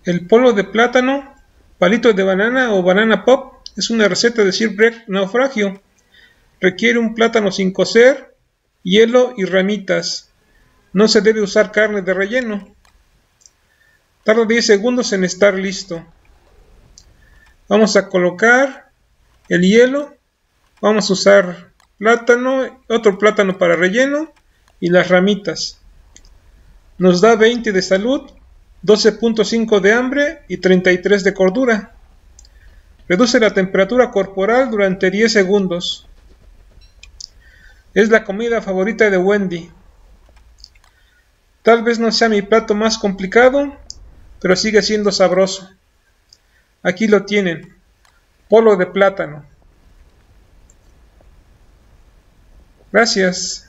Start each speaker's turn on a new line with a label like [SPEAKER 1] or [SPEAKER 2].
[SPEAKER 1] El polo de plátano, palito de banana o banana pop es una receta de shipwreck naufragio. Requiere un plátano sin cocer, hielo y ramitas. No se debe usar carne de relleno. Tarda 10 segundos en estar listo. Vamos a colocar el hielo. Vamos a usar plátano, otro plátano para relleno y las ramitas. Nos da 20 de salud, 12.5 de hambre y 33 de cordura. Reduce la temperatura corporal durante 10 segundos. Es la comida favorita de Wendy. Tal vez no sea mi plato más complicado, pero sigue siendo sabroso. Aquí lo tienen, polo de plátano. Gracias.